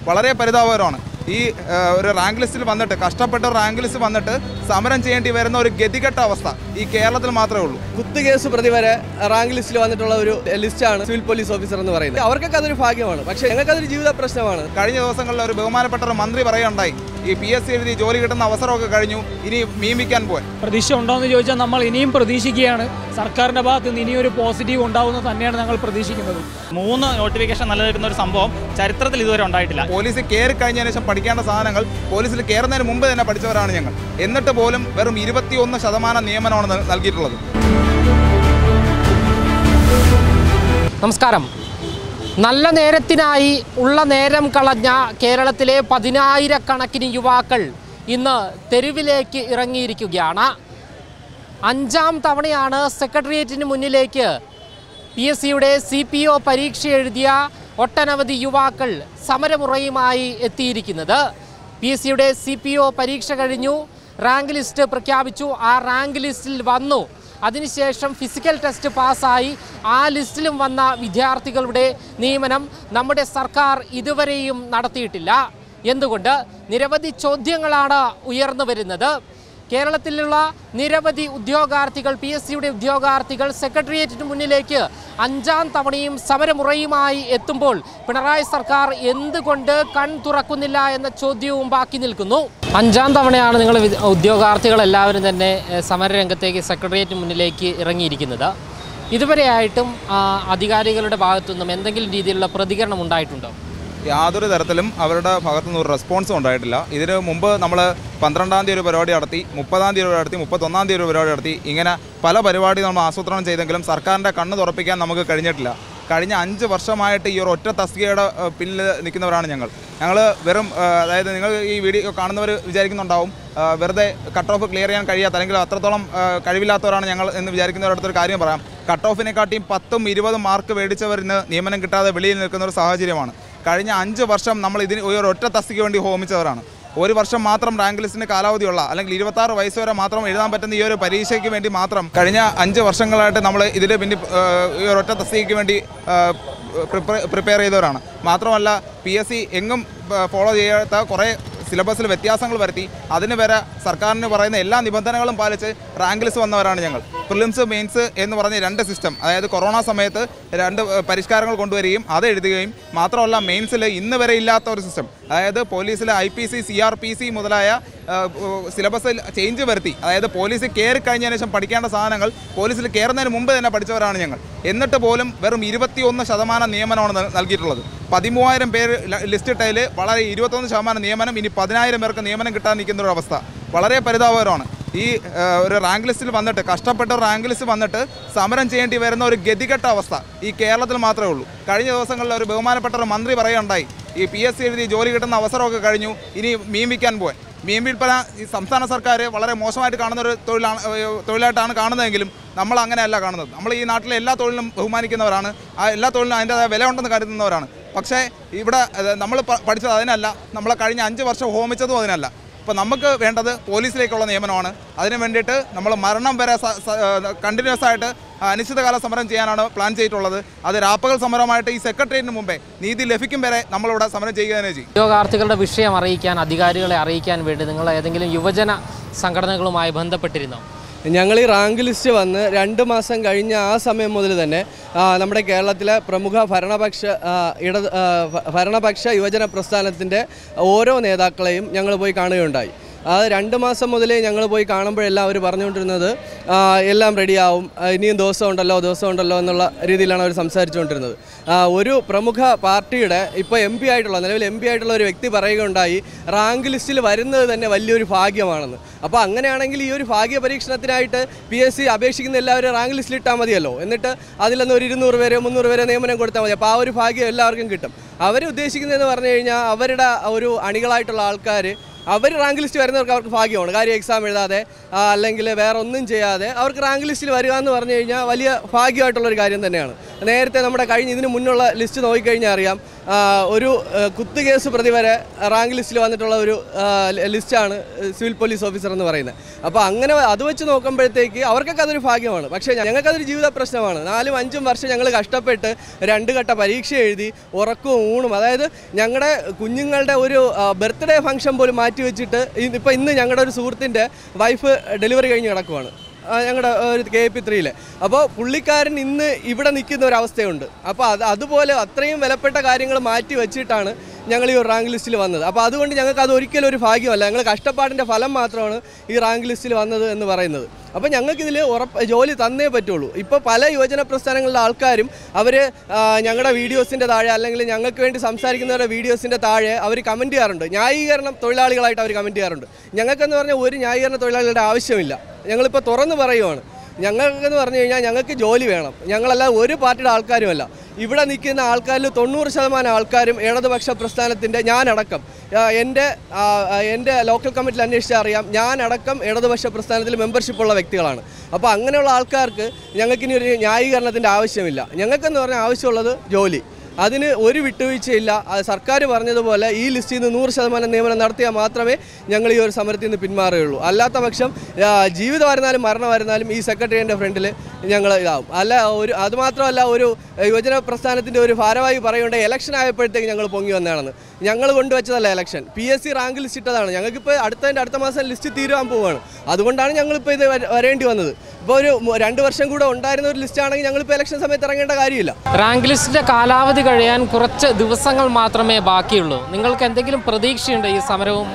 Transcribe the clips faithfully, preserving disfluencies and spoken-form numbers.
വളരെ പരിതാപകരമാണ്. ഈ ഒരു റാങ്ക് ലിസ്റ്റിൽ വന്നിട്ട് കഷ്ടപ്പെട്ട റാങ്ക് ലിസ്റ്റ് വന്നിട്ട് സമരം ചെയ്യേണ്ടി വരുന്ന ഒരു ഗതികെട്ട അവസ്ഥ ഈ കേരളത്തിൽ മാത്രമേ ഉള്ളൂ. കുത്തുകേസ് പ്രതി വരെ റാങ്ക് ലിസ്റ്റിൽ വന്നിട്ടുള്ള ഒരു ലിസ്റ്റാണ് സിവിൽ പോലീസ് ഓഫീസർ എന്ന് പറയുന്നത്. അവർക്കൊക്കെ അതൊരു ഭാഗ്യമാണ്, പക്ഷേ ഞങ്ങൾക്കതൊരു ജീവിത പ്രശ്നമാണ്. കഴിഞ്ഞ ദിവസങ്ങളിൽ ഒരു ബഹുമാനപ്പെട്ട ഒരു മന്ത്രി പറയുകയുണ്ടായി, ഈ പി എസ് സി എഴുതി ജോലി കിട്ടുന്ന അവസരമൊക്കെ കഴിഞ്ഞു, ഇനി മീൻ വിൽക്കാൻ പോയി. പ്രതീക്ഷ ഉണ്ടോയെന്ന് ചോദിച്ചാൽ നമ്മൾ ഇനിയും പ്രതീക്ഷിക്കുകയാണ്. സർക്കാരിൻ്റെ ഭാഗത്ത് നിന്ന് ഇനിയൊരു പോസിറ്റീവ് ഉണ്ടാവുമെന്ന് തന്നെയാണ് ഞങ്ങൾ പ്രതീക്ഷിക്കുന്നത്. മൂന്ന് നോട്ടിഫിക്കേഷൻ നിലനിൽക്കുന്ന ഒരു സംഭവം ചരിത്രത്തിൽ ഇതുവരെ ഉണ്ടായിട്ടില്ല. പോലീസിൽ കയറി കഴിഞ്ഞതിന് ശേഷം പഠിക്കേണ്ട സാധനങ്ങൾ പോലീസിൽ കയറുന്നതിന് മുമ്പ് തന്നെ പഠിച്ചവരാണ് ഞങ്ങൾ. എന്നിട്ട് പോലും വെറും ഇരുപത്തിയൊന്ന് ശതമാനം നിയമനമാണ് നൽകിയിട്ടുള്ളത്. നമസ്കാരം. നല്ല നേരത്തിനായി ഉള്ള നേരം കളഞ്ഞ കേരളത്തിലെ പതിനായിരക്കണക്കിന് യുവാക്കൾ ഇന്ന് തെരുവിലേക്ക് ഇറങ്ങിയിരിക്കുകയാണ്. അഞ്ചാം തവണയാണ് സെക്രട്ടേറിയറ്റിന് മുന്നിലേക്ക് പി എസ് സിയുടെ സി പി ഒ പരീക്ഷ എഴുതിയ ഒട്ടനവധി യുവാക്കൾ സമരമുറയുമായി എത്തിയിരിക്കുന്നത്. പി എസ് സിയുടെ സി പി ഒ പരീക്ഷ കഴിഞ്ഞു, റാങ്ക് ലിസ്റ്റ് പ്രഖ്യാപിച്ചു, ആ റാങ്ക് ലിസ്റ്റിൽ വന്നു. അതിനുശേഷം ഫിസിക്കൽ ടെസ്റ്റ് പാസ്സായി ആ ലിസ്റ്റിലും വന്ന വിദ്യാർത്ഥികളുടെ നിയമനം നമ്മുടെ സർക്കാർ ഇതുവരെയും നടത്തിയിട്ടില്ല. എന്തുകൊണ്ട്? നിരവധി ചോദ്യങ്ങളാണ് ഉയർന്നു വരുന്നത്. കേരളത്തിലുള്ള നിരവധി ഉദ്യോഗാർത്ഥികൾ, പി എസ് സിയുടെ ഉദ്യോഗാർത്ഥികൾ സെക്രട്ടേറിയറ്റിന് മുന്നിലേക്ക് അഞ്ചാം തവണയും സമരമുറയുമായി എത്തുമ്പോൾ പിണറായി സർക്കാർ എന്തുകൊണ്ട് കൺ തുറക്കുന്നില്ല എന്ന ചോദ്യവും ബാക്കി നിൽക്കുന്നു. അഞ്ചാം തവണയാണ് നിങ്ങൾ ഉദ്യോഗാർത്ഥികളെല്ലാവരും തന്നെ സമരരംഗത്തേക്ക് സെക്രട്ടേറിയറ്റിന് മുന്നിലേക്ക് ഇറങ്ങിയിരിക്കുന്നത്. ഇതുവരെയായിട്ടും അധികാരികളുടെ ഭാഗത്തുനിന്നും എന്തെങ്കിലും രീതിയിലുള്ള പ്രതികരണം ഉണ്ടായിട്ടുണ്ടോ? യാതൊരു തരത്തിലും അവരുടെ ഭാഗത്തുനിന്ന് ഒരു റെസ്പോൺസും ഉണ്ടായിട്ടില്ല. ഇതിന് മുമ്പ് നമ്മൾ പന്ത്രണ്ടാം തീയതി ഒരു പരിപാടി നടത്തി, മുപ്പതാം തീയതി ഒരു നടത്തി, മുപ്പത്തൊന്നാം തീയതി ഒരു പരിപാടി നടത്തി. ഇങ്ങനെ പല പരിപാടി നമ്മൾ ആസൂത്രണം ചെയ്തെങ്കിലും സർക്കാരിൻ്റെ കണ്ണ് തുറപ്പിക്കാൻ നമുക്ക് കഴിഞ്ഞിട്ടില്ല. കഴിഞ്ഞ അഞ്ച് വർഷമായിട്ട് ഈ ഒരു ഒറ്റ തസ്തികയുടെ പിന്നിൽ നിൽക്കുന്നവരാണ് ഞങ്ങൾ. ഞങ്ങൾ വെറും അതായത് നിങ്ങൾ ഈ വീഡിയോ കാണുന്നവർ വിചാരിക്കുന്നുണ്ടാവും വെറുതെ കട്ട് ഓഫ് ക്ലിയർ ചെയ്യാൻ കഴിയാത്ത അല്ലെങ്കിൽ അത്രത്തോളം കഴിവില്ലാത്തവരാണ് ഞങ്ങൾ എന്ന് വിചാരിക്കുന്നവരടുത്തൊരു കാര്യം പറയാം. കട്ട് ഓഫിനെക്കാട്ടിയും പത്തും ഇരുപതും മാർക്ക് മേടിച്ചവരിന് നിയമനം കിട്ടാതെ വെളിയിൽ നിൽക്കുന്ന ഒരു സാഹചര്യമാണ്. കഴിഞ്ഞ അഞ്ച് വർഷം നമ്മൾ ഇതിന് ഒരു ഒറ്റ തസ്തിക്ക് വേണ്ടി ഹോമിച്ചവരാണ്. ഒരു വർഷം മാത്രം റാങ്ക് ലിസ്റ്റിന് കാലാവധിയുള്ള അല്ലെങ്കിൽ ഇരുപത്താറ് വയസ്സ് വരെ മാത്രം എഴുതാൻ പറ്റുന്ന ഈ ഒരു പരീക്ഷയ്ക്ക് വേണ്ടി മാത്രം കഴിഞ്ഞ അഞ്ച് വർഷങ്ങളായിട്ട് നമ്മൾ ഇതിന് പിന്നെ ഈ ഒരു ഒറ്റ തസ്തികയ്ക്ക് വേണ്ടി പ്രിപ്പയർ ചെയ്തവരാണ്. മാത്രമല്ല പി എസ് സി എങ്ങും ഫോളോ ചെയ്യാത്ത കുറേ സിലബസിൽ വ്യത്യാസങ്ങൾ വരുത്തി അതിന് വരെ സർക്കാരിന് പറയുന്ന എല്ലാ നിബന്ധനകളും പാലിച്ച് റാങ്ക് ലിസ്റ്റ് വന്നവരാണ് ഞങ്ങൾ. പ്രിലിംസ് മെയിൻസ് എന്ന് പറഞ്ഞ രണ്ട് സിസ്റ്റം, അതായത് കൊറോണ സമയത്ത് രണ്ട് പരിഷ്കാരങ്ങൾ കൊണ്ടുവരികയും അത് എഴുതുകയും മാത്രമല്ല മെയിൻസിൽ ഇന്ന് വരെ ഇല്ലാത്ത ഒരു സിസ്റ്റം, അതായത് പോലീസിലെ I P C C R P C മുതലായ സിലബസിൽ ചേഞ്ച് വരുത്തി. അതായത് പോലീസിൽ കയറി കഴിഞ്ഞതിന് ശേഷം പഠിക്കേണ്ട സാധനങ്ങൾ പോലീസിൽ കയറുന്നതിന് മുമ്പ് തന്നെ പഠിച്ചവരാണ് ഞങ്ങൾ. എന്നിട്ട് പോലും വെറും ഇരുപത്തിയൊന്ന് ശതമാനം നിയമനമാണ് നൽകിയിട്ടുള്ളത്. പതിമൂവായിരം പേര് ലിസ്റ്റിട്ടതിൽ വളരെ ഇരുപത്തൊന്ന് ശതമാനം നിയമനം, ഇനി പതിനായിരം പേർക്ക് നിയമനം കിട്ടാൻ നിൽക്കുന്ന ഒരു അവസ്ഥ വളരെ പരിതാപകരമാണ്. ഈ ഒരു റാങ്ക് ലിസ്റ്റിൽ വന്നിട്ട് കഷ്ടപ്പെട്ട റാങ്ക് ലിസ്റ്റ് വന്നിട്ട് സമരം ചെയ്യേണ്ടി വരുന്ന ഒരു ഗതികെട്ട അവസ്ഥ ഈ കേരളത്തിൽ മാത്രമേ ഉള്ളൂ. കഴിഞ്ഞ ദിവസങ്ങളിൽ ഒരു ബഹുമാനപ്പെട്ട ഒരു മന്ത്രി പറയുകയുണ്ടായി, ഈ പി എസ് സി എഴുതി ജോലി കിട്ടുന്ന അവസരമൊക്കെ കഴിഞ്ഞു, ഇനി മീൻ വിൽക്കാൻ പോയി. മീൻ വിൽപ്പന ഈ സംസ്ഥാന സർക്കാർ വളരെ മോശമായിട്ട് കാണുന്ന ഒരു തൊഴിലാണ് തൊഴിലായിട്ടാണ് കാണുന്നതെങ്കിലും നമ്മൾ അങ്ങനെയല്ല കാണുന്നത്. നമ്മൾ ഈ നാട്ടിലെ എല്ലാ തൊഴിലും ബഹുമാനിക്കുന്നവരാണ്, ആ എല്ലാ തൊഴിലിനും അതിൻ്റെതായ വില ഉണ്ടെന്ന് കരുതുന്നവരാണ്. പക്ഷേ ഇവിടെ നമ്മൾ പഠിച്ചത് അതിനല്ല, നമ്മളെ കഴിഞ്ഞ അഞ്ച് വർഷം ഹോമിച്ചതും അതിനല്ല. ഇപ്പോൾ നമുക്ക് വേണ്ടത് പോലീസിലേക്കുള്ള നിയമനമാണ്. അതിന് വേണ്ടിയിട്ട് നമ്മൾ മരണം വരെ കണ്ടിന്യൂസ് ആയിട്ട് അനിശ്ചിതകാല സമരം ചെയ്യാനാണ് പ്ലാൻ ചെയ്തിട്ടുള്ളത്. അത് രാപ്പകൽ സമരമായിട്ട് ഈ സെക്രട്ടേറിയറ്റിന് മുമ്പേ നീതി ലഭിക്കും വരെ നമ്മളിവിടെ സമരം ചെയ്യുക തന്നെ ചെയ്യും. ഉദ്യോഗാർത്ഥികളുടെ വിഷയം അറിയിക്കാൻ, അധികാരികളെ അറിയിക്കാൻ വേണ്ടി നിങ്ങൾ ഏതെങ്കിലും യുവജന സംഘടനകളുമായി ബന്ധപ്പെട്ടിരുന്നോ? ഞങ്ങൾ ഈ റാങ്ക് ലിസ്റ്റ് വന്ന് രണ്ട് മാസം കഴിഞ്ഞ ആ സമയം മുതൽ തന്നെ നമ്മുടെ കേരളത്തിലെ പ്രമുഖ ഭരണപക്ഷ ഇട ഭരണപക്ഷ യുവജന പ്രസ്ഥാനത്തിൻ്റെ ഓരോ നേതാക്കളെയും ഞങ്ങൾ പോയി കാണുകയുണ്ടായി. അത് രണ്ട് മാസം മുതലേ ഞങ്ങൾ പോയി കാണുമ്പോഴെല്ലാം അവർ പറഞ്ഞുകൊണ്ടിരുന്നത് എല്ലാം റെഡിയാവും, ഇനിയും ദിവസം ഉണ്ടല്ലോ ദിവസം ഉണ്ടല്ലോ എന്നുള്ള രീതിയിലാണ് അവർ സംസാരിച്ചുകൊണ്ടിരുന്നത്. ഒരു പ്രമുഖ പാർട്ടിയുടെ ഇപ്പോൾ എം പി ആയിട്ടുള്ള നിലവിൽ എം പി ആയിട്ടുള്ള ഒരു വ്യക്തി പറയുകയുണ്ടായി റാങ്ക് ലിസ്റ്റിൽ വരുന്നത് തന്നെ വലിയൊരു ഭാഗ്യമാണെന്ന്. അപ്പോൾ അങ്ങനെയാണെങ്കിൽ ഈ ഒരു ഭാഗ്യ പരീക്ഷണത്തിനായിട്ട് പി എസ് സി അപേക്ഷിക്കുന്ന എല്ലാവരും റാങ്ക് ലിസ്റ്റിൽ ഇട്ടാൽ മതിയല്ലോ, എന്നിട്ട് അതിൽ നിന്ന് ഒരു ഇരുന്നൂറ് പേരോ മുന്നൂറ് പേരോ നിയമനം കൊടുത്താൽ മതി. അപ്പോൾ ആ ഒരു ഭാഗ്യം എല്ലാവർക്കും കിട്ടും. അവർ ഉദ്ദേശിക്കുന്നതെന്ന് പറഞ്ഞു കഴിഞ്ഞാൽ അവരുടെ ഒരു അണികളായിട്ടുള്ള ആൾക്കാർ അവർ റാങ്ക് ലിസ്റ്റ് വരുന്നവർക്ക് അവർക്ക് ഭാഗ്യമാണ്. കാര്യം എക്സാം എഴുതാതെ അല്ലെങ്കിൽ വേറെ ഒന്നും ചെയ്യാതെ അവർക്ക് റാങ്ക് ലിസ്റ്റിൽ വരിക എന്ന് പറഞ്ഞു കഴിഞ്ഞാൽ വലിയ ഭാഗ്യമായിട്ടുള്ളൊരു കാര്യം തന്നെയാണ്. നേരത്തെ നമ്മുടെ കഴിഞ്ഞ ഇതിന് മുന്നുള്ള ലിസ്റ്റ് നോക്കിക്കഴിഞ്ഞാൽ അറിയാം, ഒരു കുത്തുകേസ് പ്രതി വരെ റാങ്ക് ലിസ്റ്റിൽ വന്നിട്ടുള്ള ഒരു ലിസ്റ്റാണ് സിവിൽ പോലീസ് ഓഫീസർ എന്ന് പറയുന്നത്. അപ്പോൾ അങ്ങനെ അത് വെച്ച് നോക്കുമ്പോഴത്തേക്ക് അവർക്കൊക്കെ അതൊരു ഭാഗ്യമാണ്. പക്ഷേ ഞങ്ങൾക്കതൊരു ജീവിത പ്രശ്നമാണ്. നാലും അഞ്ചും വർഷം ഞങ്ങൾ കഷ്ടപ്പെട്ട് രണ്ട് ഘട്ട പരീക്ഷ എഴുതി ഉറക്കവും ഊണും, അതായത് ഞങ്ങളുടെ കുഞ്ഞുങ്ങളുടെ ഒരു ബർത്ത്ഡേ ഫംഗ്ഷൻ പോലും മാറ്റി വെച്ചിട്ട് ഇപ്പോൾ ഇന്ന് ഞങ്ങളുടെ ഒരു സുഹൃത്തിൻ്റെ വൈഫ് ഡെലിവറി കഴിഞ്ഞ് കിടക്കുവാണ് ഞങ്ങളുടെ ഒരു കെ പി ത്രീയിൽ. അപ്പോൾ പുള്ളിക്കാരൻ ഇന്ന് ഇവിടെ നിൽക്കുന്ന ഒരവസ്ഥയുണ്ട്. അപ്പോൾ അത് അതുപോലെ അത്രയും വിലപ്പെട്ട കാര്യങ്ങൾ മാറ്റി വെച്ചിട്ടാണ് ഞങ്ങൾ ഈ റാങ്ക് ലിസ്റ്റിൽ വന്നത്. അപ്പോൾ അതുകൊണ്ട് ഞങ്ങൾക്ക് അത് ഒരിക്കലും ഒരു ഭാഗ്യമല്ല, ഞങ്ങൾ കഷ്ടപ്പാടിൻ്റെ ഫലം മാത്രമാണ് ഈ റാങ്ക് ലിസ്റ്റിൽ വന്നത് എന്ന് പറയുന്നത്. അപ്പോൾ ഞങ്ങൾക്കിതിൽ ഉറപ്പ് ജോലി തന്നേ പറ്റുള്ളൂ. ഇപ്പോൾ പല യുവജന പ്രസ്ഥാനങ്ങളിലെ ആൾക്കാരും അവർ ഞങ്ങളുടെ വീഡിയോസിൻ്റെ താഴെ അല്ലെങ്കിൽ ഞങ്ങൾക്ക് വേണ്ടി സംസാരിക്കുന്നവരുടെ വീഡിയോസിൻ്റെ താഴെ അവർ കമൻറ്റ് ചെയ്യാറുണ്ട്. ന്യായീകരണം തൊഴിലാളികളായിട്ട് അവർ കമൻറ്റ് ചെയ്യാറുണ്ട്. ഞങ്ങൾക്കെന്ന് പറഞ്ഞാൽ ഒരു ന്യായീകരണ തൊഴിലാളികളുടെ ആവശ്യമില്ല. ഞങ്ങളിപ്പോൾ തുറന്ന് പറയുവാണ്, ഞങ്ങൾക്കെന്ന് പറഞ്ഞു കഴിഞ്ഞാൽ ഞങ്ങൾക്ക് ജോലി വേണം. ഞങ്ങളല്ല ഒരു പാർട്ടിയുടെ ആൾക്കാരുമല്ല. ഇവിടെ നിൽക്കുന്ന ആൾക്കാരിൽ തൊണ്ണൂറ് ശതമാനം ആൾക്കാരും ഇടതുപക്ഷ പ്രസ്ഥാനത്തിൻ്റെ, ഞാനടക്കം എൻ്റെ എൻ്റെ ലോക്കൽ കമ്മിറ്റിയിൽ അന്വേഷിച്ചാൽ അറിയാം, ഞാനടക്കം ഇടതുപക്ഷ പ്രസ്ഥാനത്തിൽ മെമ്പർഷിപ്പുള്ള വ്യക്തികളാണ്. അപ്പോൾ അങ്ങനെയുള്ള ആൾക്കാർക്ക് ഞങ്ങൾക്കിനി ഒരു ന്യായീകരണത്തിൻ്റെ ആവശ്യമില്ല. ഞങ്ങൾക്കെന്ന് പറഞ്ഞാൽ ആവശ്യമുള്ളത് ജോലി. അതിന് ഒരു വിട്ടുവീഴ്ചയില്ല. സർക്കാർ പറഞ്ഞതുപോലെ ഈ ലിസ്റ്റിൽ നിന്ന് നൂറ് ശതമാനം നിയമനം നടത്തിയാൽ മാത്രമേ ഞങ്ങൾ ഈ ഒരു സമരത്തിൽ നിന്ന് പിന്മാറുകയുള്ളൂ. അല്ലാത്ത പക്ഷം ജീവിതമായിരുന്നാലും മരണമായിരുന്നാലും ഈ സെക്രട്ടറിയുടെ ഫ്രണ്ടിൽ ഞങ്ങൾ ഇതാവും. അല്ല ഒരു അതുമാത്രമല്ല, ഒരു യുവജന പ്രസ്ഥാനത്തിൻ്റെ ഒരു ഭാരവാഹി പറയുകൊണ്ട് ഇലക്ഷൻ ആയപ്പോഴത്തേക്ക് ഞങ്ങൾ പൊങ്ങി വന്നതാണെന്ന്. ഞങ്ങൾ കൊണ്ടുവച്ചതല്ല election, P S C rank list ഇട്ടതാണ്. ഞങ്ങൾക്കിപ്പോൾ അടുത്തതിൻ്റെ അടുത്ത മാസം ലിസ്റ്റ് തീരുവാൻ പോവുകയാണ്. അതുകൊണ്ടാണ് ഞങ്ങളിപ്പോൾ ഇത് വരേണ്ടി വന്നത്. ഇപ്പോൾ ഒരു രണ്ട് വർഷം കൂടെ ഉണ്ടായിരുന്ന ഒരു ലിസ്റ്റ് ആണെങ്കിൽ ഞങ്ങളിപ്പോൾ ഇലക്ഷൻ സമയത്ത് ഇറങ്ങേണ്ട കാര്യമില്ല. റാങ്ക് ലിസ്റ്റിന്റെ കാലാവധി കഴിയാൻ കുറച്ച് ദിവസങ്ങൾ മാത്രമേ ബാക്കിയുള്ളൂ. നിങ്ങൾക്ക് എന്തെങ്കിലും പ്രതീക്ഷയുണ്ട് ഈ സമരവും?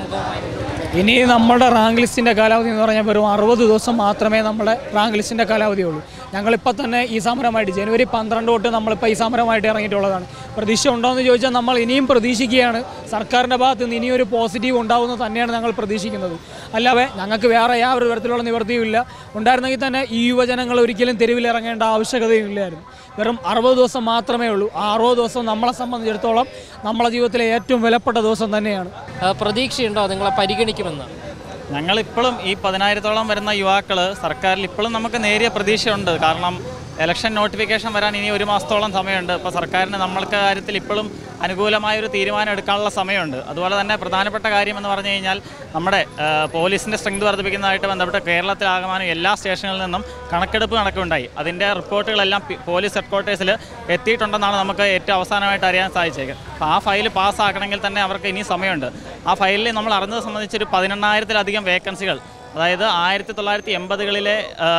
ഇനി നമ്മുടെ റാങ്ക് ലിസ്റ്റിൻ്റെ കാലാവധി എന്ന് പറഞ്ഞാൽ വെറും അറുപത് ദിവസം മാത്രമേ നമ്മുടെ റാങ്ക് ലിസ്റ്റിൻ്റെ കാലാവധിയുള്ളൂ. ഞങ്ങളിപ്പോൾ തന്നെ ഈ സമരമായിട്ട് ജനുവരി പന്ത്രണ്ട് തൊട്ട് നമ്മളിപ്പോൾ ഈ സമരമായിട്ട് ഇറങ്ങിയിട്ടുള്ളതാണ്. പ്രതീക്ഷ ഉണ്ടോയെന്ന് ചോദിച്ചാൽ നമ്മൾ ഇനിയും പ്രതീക്ഷിക്കുകയാണ്. സർക്കാരിൻ്റെ ഭാഗത്ത് നിന്ന് ഇനിയൊരു പോസിറ്റീവ് ഉണ്ടാവുമെന്ന് തന്നെയാണ് ഞങ്ങൾ പ്രതീക്ഷിക്കുന്നത്. അല്ലാതെ ഞങ്ങൾക്ക് വേറെ യാതൊരു തരത്തിലുള്ള നിവൃത്തിയുമില്ല. ഉണ്ടായിരുന്നെങ്കിൽ തന്നെ ഈ യുവജനങ്ങൾ ഒരിക്കലും തെരുവിലിറങ്ങേണ്ട ആവശ്യകതയില്ലായിരുന്നു. വെറും അറുപത് ദിവസം മാത്രമേ ഉള്ളൂ. ആ അറുപത് ദിവസം നമ്മളെ സംബന്ധിച്ചിടത്തോളം നമ്മളെ ജീവിതത്തിലെ ഏറ്റവും വിലപ്പെട്ട ദിവസം തന്നെയാണ്. പ്രതീക്ഷയുണ്ടോ നിങ്ങളെ പരിഗണിക്കുമെന്ന്? ഞങ്ങളിപ്പോഴും ഈ പതിനായിരത്തോളം വരുന്ന യുവാക്കൾ സർക്കാരിൽ ഇപ്പോഴും നമുക്ക് നേരിയ പ്രതീക്ഷയുണ്ട്. കാരണം ഇലക്ഷൻ നോട്ടിഫിക്കേഷൻ വരാൻ ഇനി ഒരു മാസത്തോളം സമയമുണ്ട്. ഇപ്പോൾ സർക്കാരിന് നമ്മൾക്ക് കാര്യത്തിൽ ഇപ്പോഴും അനുകൂലമായൊരു തീരുമാനം എടുക്കാനുള്ള സമയമുണ്ട്. അതുപോലെ തന്നെ പ്രധാനപ്പെട്ട കാര്യം എന്ന് പറഞ്ഞു കഴിഞ്ഞാൽ നമ്മുടെ പോലീസിൻ്റെ സ്ട്രെങ്ത് വർദ്ധിപ്പിക്കുന്നതായിട്ട് ബന്ധപ്പെട്ട് കേരളത്തിലാകമാനം എല്ലാ സ്റ്റേഷനുകളിൽ നിന്നും കണക്കെടുപ്പ് നടക്കുകയുണ്ടായി. അതിൻ്റെ റിപ്പോർട്ടുകളെല്ലാം പോലീസ് ഹെഡ്ക്വാർട്ടേഴ്സിൽ എത്തിയിട്ടുണ്ടെന്നാണ് നമുക്ക് ഏറ്റവും അവസാനമായിട്ട് അറിയാൻ സാധിച്ചേക്കുന്നത്. അപ്പോൾ ആ ഫയൽ പാസ്സാക്കണമെങ്കിൽ തന്നെ അവർക്ക് ഇനി സമയമുണ്ട്. ആ ഫയലിൽ നമ്മൾ അറിഞ്ഞത് സംബന്ധിച്ചൊരു പതിനെണ്ണായിരത്തിലധികം വേക്കൻസികൾ, അതായത് ആയിരത്തി തൊള്ളായിരത്തി എൺപതുകളിലെ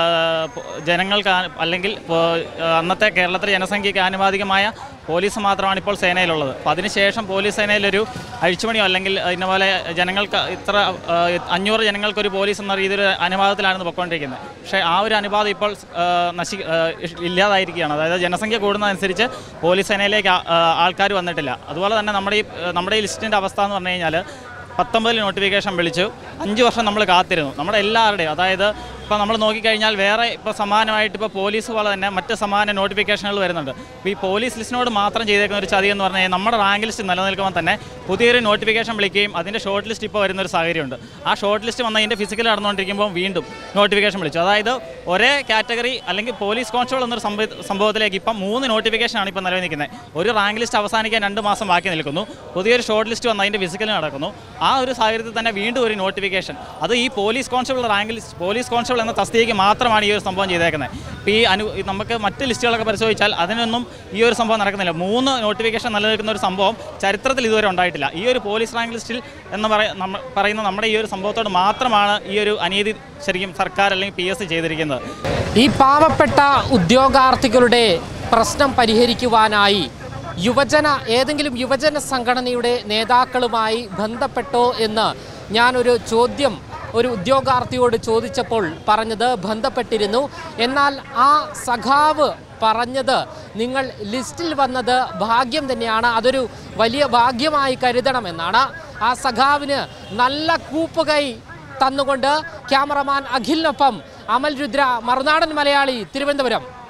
ജനങ്ങൾക്ക് അല്ലെങ്കിൽ അന്നത്തെ കേരളത്തിലെ ജനസംഖ്യയ്ക്ക് ആനുപാതികമായ പോലീസ് മാത്രമാണ് ഇപ്പോൾ സേനയിലുള്ളത്. അപ്പോൾ അതിനുശേഷം പോലീസ് സേനയിലൊരു അഴിച്ചുപണിയോ അല്ലെങ്കിൽ ഇതുപോലെ ജനങ്ങൾക്ക് ഇത്ര അഞ്ഞൂറ് ജനങ്ങൾക്കൊരു പോലീസ് എന്ന രീതിയിൽ അനുപാതത്തിലാണ് പൊയ്ക്കൊണ്ടിരിക്കുന്നത്. പക്ഷേ ആ ഒരു അനുപാതം ഇപ്പോൾ നശി ഇല്ലാതായിരിക്കുകയാണ്. അതായത് ജനസംഖ്യ കൂടുന്നതനുസരിച്ച് പോലീസ് സേനയിലേക്ക് ആൾക്കാർ വന്നിട്ടില്ല. അതുപോലെ തന്നെ നമ്മുടെ ഈ നമ്മുടെ ഈ ലിസ്റ്റിൻ്റെ അവസ്ഥ എന്ന് പറഞ്ഞു കഴിഞ്ഞാൽ പത്തൊമ്പതിൽ നോട്ടിഫിക്കേഷൻ വിളിച്ചു, അഞ്ച് വർഷം നമ്മൾ കാത്തിരുന്നു. നമ്മുടെ എല്ലാവരുടെയും, അതായത് ഇപ്പോൾ നമ്മൾ നോക്കിക്കഴിഞ്ഞാൽ വേറെ ഇപ്പോൾ സമാനമായിട്ട് ഇപ്പോൾ പോലീസ് പോലെ തന്നെ മറ്റ് സമാന നോട്ടിഫിക്കേഷനുകൾ വരുന്നുണ്ട്. ഇപ്പോൾ ഈ പോലീസ് ലിസ്റ്റിനോട് മാത്രം ചെയ്തേക്കുന്ന ഒരു ചതി എന്ന് പറഞ്ഞു കഴിഞ്ഞാൽ നമ്മുടെ റാങ്ക് ലിസ്റ്റ് നിലനിൽക്കുമ്പോൾ തന്നെ പുതിയൊരു നോട്ടിഫിക്കേഷൻ വിളിക്കുകയും അതിൻ്റെ ഷോർട്ട് ലിസ്റ്റ് ഇപ്പോൾ വരുന്നൊരു സാഹചര്യമുണ്ട്. ആ ഷോർട്ട് ലിസ്റ്റ് വന്ന് അതിൻ്റെ ഫിസിക്കൽ നടന്നുകൊണ്ടിരിക്കുമ്പോൾ വീണ്ടും നോട്ടിഫിക്കേഷൻ വിളിച്ചു. അതായത് ഒരേ കാറ്റഗറി അല്ലെങ്കിൽ പോലീസ് കോൺസ്റ്റബിൾ എന്നൊരു സംഭവത്തിലേക്ക് ഇപ്പം മൂന്ന് നോട്ടിഫിക്കേഷനാണ് ഇപ്പോൾ നിലനിൽക്കുന്നത്. ഒരു റാങ്ക് ലിസ്റ്റ് അവസാനിക്കാൻ രണ്ട് മാസം ബാക്കി നിൽക്കുന്നു, പുതിയൊരു ഷോർട്ട് ലിസ്റ്റ് വന്ന് അതിൻ്റെ ഫിസിക്കൽ നടക്കുന്നു. ആ ഒരു സാഹചര്യത്തിൽ തന്നെ വീണ്ടും ഒരു നോട്ടിഫിക്കേഷൻ, അത് ഈ police constable rank list police constable എന്ന തസ്തികയ്ക്ക് മാത്രമാണ് ഈ ഒരു സംഭവം ചെയ്തേക്കുന്നത്. ഇപ്പോൾ ഈ അനു നമുക്ക് മറ്റ് ലിസ്റ്റുകളൊക്കെ പരിശോധിച്ചാൽ അതിനൊന്നും ഈ ഒരു സംഭവം നടക്കുന്നില്ല. മൂന്ന് നോട്ടിഫിക്കേഷൻ നിലനിൽക്കുന്ന ഒരു സംഭവം ചരിത്രത്തിൽ ഇതുവരെ ഉണ്ടായിട്ടില്ല. ഈ ഒരു പോലീസ് റാങ്ക് ലിസ്റ്റിൽ എന്ന് പറയുന്ന നമ്മുടെ ഈ ഒരു സംഭവത്തോട് മാത്രമാണ് ഈ ഒരു അനീതി ശരിക്കും സർക്കാർ അല്ലെങ്കിൽ പി എസ് സി ചെയ്തിരിക്കുന്നത്. ഈ പാവപ്പെട്ട ഉദ്യോഗാർത്ഥികളുടെ പ്രശ്നം പരിഹരിക്കുവാനായി യുവജന ഏതെങ്കിലും യുവജന സംഘടനയുടെ നേതാക്കളുമായി ബന്ധപ്പെട്ടോ എന്ന് ഞാനൊരു ചോദ്യം ഒരു ഉദ്യോഗാർത്ഥിയോട് ചോദിച്ചപ്പോൾ പറഞ്ഞത് ബന്ധപ്പെട്ടിരുന്നു. എന്നാൽ ആ സഖാവ് പറഞ്ഞത് നിങ്ങൾ ലിസ്റ്റിൽ വന്നത് ഭാഗ്യം തന്നെയാണ്, അതൊരു വലിയ ഭാഗ്യമായി കരുതണമെന്നാണ്. ആ സഖാവിന് നല്ല കൂപ്പുകൈ തന്നുകൊണ്ട് ക്യാമറമാൻ അഖിലിനൊപ്പം അമൽ രുദ്ര, മറുനാടൻ മലയാളി, തിരുവനന്തപുരം.